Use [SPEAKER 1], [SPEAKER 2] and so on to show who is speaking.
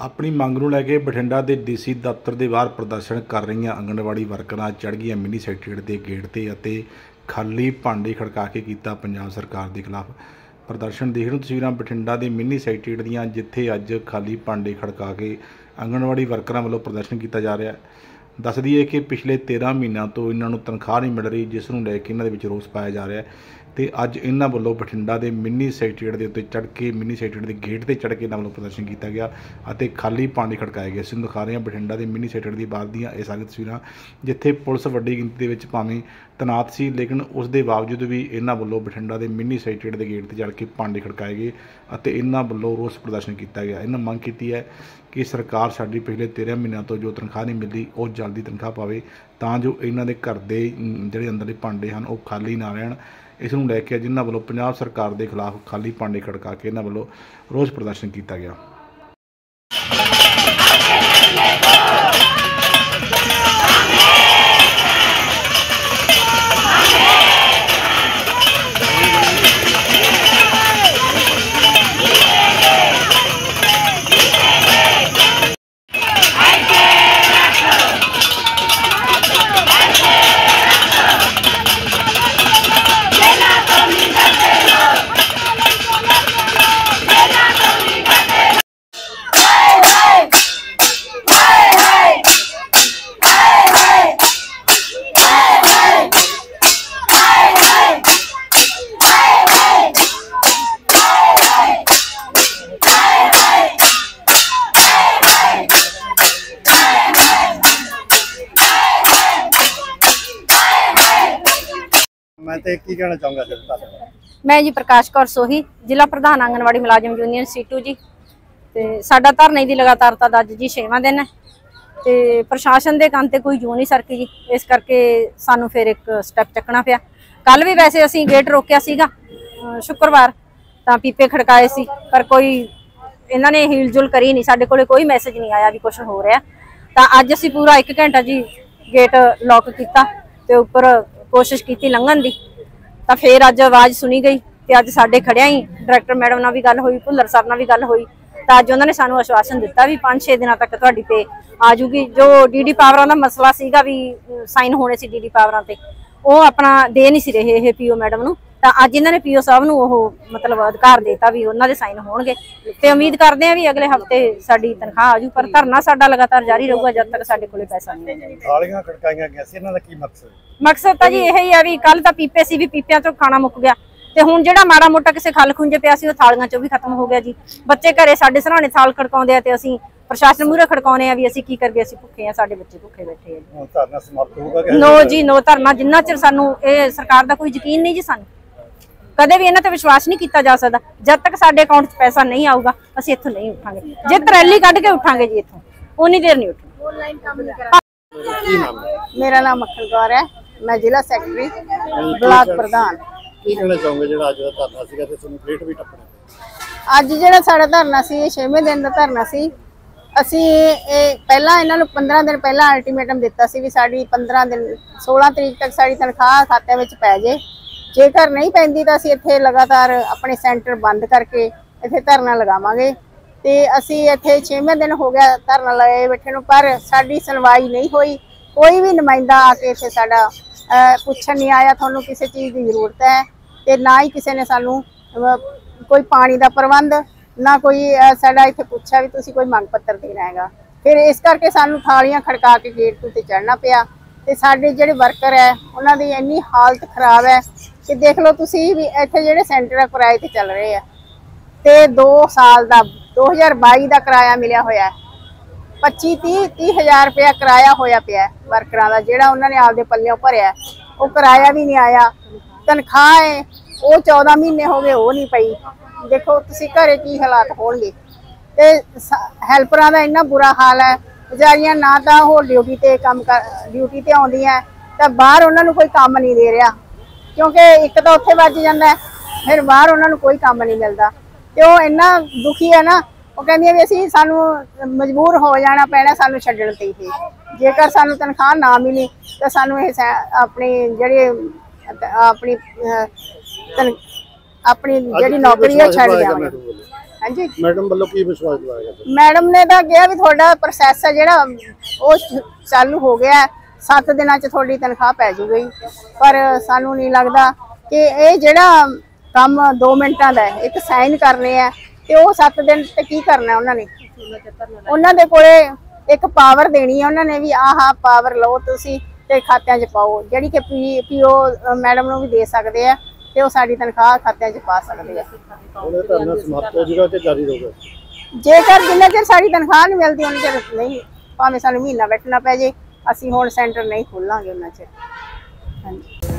[SPEAKER 1] अपनी मंग नूं लैके बठिंडा के DC दफ्तर के बाहर प्रदर्शन कर रही आंगनवाड़ी वर्करां चढ़ गई मिनी सैकटरीएट के गेट ते खाली भांडे खड़का के किया पंजाब सरकार के खिलाफ प्रदर्शन। देख रहे हो तस्वीरां बठिंडा के मिनी सैकटरीएट दीयां जिथे अज खाली भांडे खड़का के आंगनवाड़ी वर्करां वालों प्रदर्शन किया जा रहा है। दस दईए कि पिछले 13 महीनों तो इन्हों तनख्वाह नहीं मिल रही, जिस नूं लैके इन्हां दे विच रोस पाया जा रहा है। तो अज इन्हों वालों बठिंडा के मिनी सैकटरीएट के उत्ते चढ़ के मिनी सैकटरीएट के गेट पर चढ़ के इन्हों वालों प्रदर्शन किया गया और खाली भांडे खड़काए गए। असीं दिखा रहे हैं बठिंडा के मिनी सैकटरीएट की बाहर दीयां ये सारी तस्वीरां जिथे पुलिस वड्डी गिनती के भावें तैनात सी, लेकिन उस दे बावजूद भी इन्हों वालों बठिंडा के मिनी सैकटरीएट के गेट पर चढ़ के भांडे खड़काए गए और इन्हों वालों रोस प्रदर्शन किया गया। इन्होंने मंग की है कि सरकार साडी पिछले 13 महीनों तो जो तनख्वाह नहीं मिलती वो जल्दी तनख्वाह पावे तां जो इन्हों के घर के जिहड़े अंदरले भांडे हैं वो खाली ना रहन। इस नूं लैके जिन्हां वालों पंजाब सरकार के खिलाफ खाली भांडे खड़का के इन्हां वालों रोस प्रदर्शन किया गया।
[SPEAKER 2] मैं जी प्रकाश कौर सोही जिला प्रधान आंगनवाड़ी मुलाजम यूनियन सीटू जी। ते साडा धरने की लगातारता दा अज जी 6वां दिन है। ते प्रशासन के कंन ते कोई जू नहीं सरकी जी, इस करके सानू फिर एक स्टैप चकना पिया। कल भी वैसे असीं गेट रोकिया सीगा शुक्रवार तां पीपे खड़काए सी, पर कोई इन्हां ने हीलजुल करी नहीं, साडे कोले कोई मैसेज नहीं आया भी कुछ हो रहा। तां अज असीं पूरा 1 घंटा जी गेट लॉक किया ते उपर कोशिश की लंघन की, तो फिर अज आवाज़ सुनी गई तो अज साडे खड़िया ही डायरैक्टर मैडम नाल भी गल हुई, भुल्लर सर नाल भी गल हुई। तो अज उन्होंने सानू आश्वासन दिता भी 5-6 दिनों तक तुहाडी पे आ जूगी। जो DD पावरां दा मसला सीगा भी साइन होने सी DD पावरां ते, वो अपना दे नहीं सी रहे ये PO मैडम नूं। तो अज इन्होंने PO साहब नूं ओह मतलब अधिकार देता भी उन्हां दे साइन होणगे। ते उम्मीद करते हैं भी अगले हफ्ते साडी तनख्वाह आ जू, पर धरना साडा लगातार जारी रहूगा जब तक साडे कोले पैसा नहीं आएगा।
[SPEAKER 3] थालियां खड़काईयां गईयां सी, इन्हां दा की
[SPEAKER 2] मकसद तो जी यही है भी कल तो पीपे सी भी पीपिया चो खाना मुक गया, तो हुण जिहड़ा माड़ा मोटा किसी खल खुंजे पिया सी थालियां चो भी खत्म हो गया जी। बच्चे घरे साडे सराहने थाल खड़काउंदे आ ते असीं प्रशासन मूहरे खड़काउने आ भी असीं की करिए, असीं भुखे आ, साडे बच्चे भुखे बैठे आ।
[SPEAKER 3] धरना समाप्त होगा?
[SPEAKER 2] नो जी नो धरना, जिन्ना चिर सानू ये सरकार का कोई यकीन नहीं जी, सानू कदे भी इन्हां ते विश्वास नहीं किया जा सकता। जब तक साडे अकाउंट च पैसा नहीं आऊगा असीं इत्थों नहीं उठांगे, जे रैली कढ के उठांगे जी इत्थों, उन्नी देर नहीं उठांगे।
[SPEAKER 4] मेरा नाम मक्खन कौर है, मैं जिला सैकटरी ब्लॉक प्रधान।
[SPEAKER 3] की कहना चाहूंगे जेड़ा अज दा धरना सीगा ते तुहानू प्लेट भी टप्पना?
[SPEAKER 4] अज जेड़ा साडा धरना सी 6वें दिन दा धरना सी। असीं पहला इन्हां नूं 15 दिन पहला अल्टीमेटम दिता सी भी साडी 15 दिन 16 तरीक तक साडी तनख्वाह खाते विच पै जे, जेकर नहीं पैंदी तां असीं इत्थे लगातार अपने सेंटर बंद करके इत्थे धरना लगावांगे। ते असीं इत्थे 6वें दिन हो गया धरना लगाए बैठे नूं, पर साडी सुनवाई नहीं होई। कोई भी नुमाइंदा आके इत्थे साडा पुछण नहीं आया तुहानू किसी चीज़ की जरूरत है, ते ना ही किसी ने सानू कोई पानी का प्रबंध, ना कोई साडा इत्थे पुछा भी तुसीं कोई मंग पत्र देना हैगा। फिर इस करके सानू थालियां खड़का के गेट उत्ते चढ़ना पिया। ते साडे जिहड़े वर्कर है उन्हां दी इन्नी हालत खराब है कि देख लो तुसीं भी इत्थे जिहड़े सेंटर किराए ते चल रहे हैं ते 2 साल का 2022 का किराया मिलिया होया है, 25-30 हज़ार रुपया किराया होया पिया वर्करां दा, जिहड़ा उन्होंने आपदे पल्लियों भरिया वो किराया भी नहीं आया। तनख्वाह है वो 14 महीने हो गए, वो नहीं पई। देखो तुसीं घरे की हालात होणगे। ते हैल्परां दा इन्ना बुरा हाल है, बेचारियां ना तां होर ड्यूटी ते काम कर ड्यूटी ते आउंदियां तां बाहर उन्हां नूं कोई काम नहीं दे रहा, क्योंकि एक तो उत्थे वज जांदा है, फिर बाहर उन्हां नूं कोई काम नहीं मिलता। तो वो इन्ना दुखी है ना, वो कहंदियां भी असीं सानू मजबूर हो जाना पैना सानू छड्डण ते ही, जेकर सानू तनख्वाह ना मिली तो सानू अपनी जिहड़ी अपनी अपनी जिहड़ी नौकरी है छड्ड जावांगे। ਹਾਂਜੀ
[SPEAKER 3] ਮੈਡਮ ਵੱਲੋਂ ਕੀ ਵਿਸ਼ਵਾਸ ਦਿਵਾਇਆ ਗਿਆ?
[SPEAKER 4] ਮੈਡਮ ਨੇ ਤਾਂ ਕਿਹਾ ਵੀ ਤੁਹਾਡਾ ਪ੍ਰੋਸੈਸ ਹੈ ਜਿਹੜਾ ਉਹ ਚਾਲੂ ਹੋ ਗਿਆ, 7 ਦਿਨਾਂ 'ਚ ਤੁਹਾਡੀ ਤਨਖਾਹ ਪੈ ਜੂਗੀ। ਪਰ ਸਾਨੂੰ ਨਹੀਂ ਲੱਗਦਾ ਕਿ ਇਹ ਜਿਹੜਾ ਕੰਮ 2 ਮਿੰਟਾਂ ਦਾ ਹੈ, ਇੱਕ ਸਾਈਨ ਕਰਨੇ ਆ ਤੇ ਉਹ 7 ਦਿਨ ਤੇ ਕੀ ਕਰਨਾ ਉਹਨਾਂ ਨੇ। ਉਹਨਾਂ ਦੇ ਕੋਲੇ ਇੱਕ ਪਾਵਰ ਦੇਣੀ ਹੈ ਉਹਨਾਂ ਨੇ ਵੀ ਆਹ ਪਾਵਰ ਲਓ ਤੁਸੀਂ ਤੇ ਖਾਤਿਆਂ 'ਚ ਪਾਓ, ਜਿਹੜੀ ਕਿ ਪੀਓ ਮੈਡਮ ਨੂੰ ਵੀ ਦੇ ਸਕਦੇ ਆ ਤੇ ਉਹ ਸਾਡੀ ਤਨਖਾਹ ਖਾਤਿਆਂ 'ਚ ਪਾ ਸਕਦੇ ਆ।
[SPEAKER 3] ਉਹਦੇ ਧਰਨਾ ਸਮਾਪਤ ਹੋ ਜਾਊਗਾ ਕਿ ਜਾਰੀ ਰਹੂਗਾ?
[SPEAKER 4] ਜੇਕਰ ਜਿੰਨਾ ਚਿਰ ਸਾਡੀ ਤਨਖਾਹ ਨਹੀਂ ਮਿਲਦੀ ਉਹਨਾਂ ਚਿਰ ਨਹੀਂ, ਭਾਵੇਂ ਸਾਨੂੰ ਮਹੀਨਾ ਬੈਠਣਾ ਪੈ ਜੇ, ਅਸੀਂ ਹੁਣ ਸੈਂਟਰ ਨਹੀਂ ਖੋਲਾਂਗੇ ਉਹਨਾਂ ਚਿਰ। ਹਾਂਜੀ।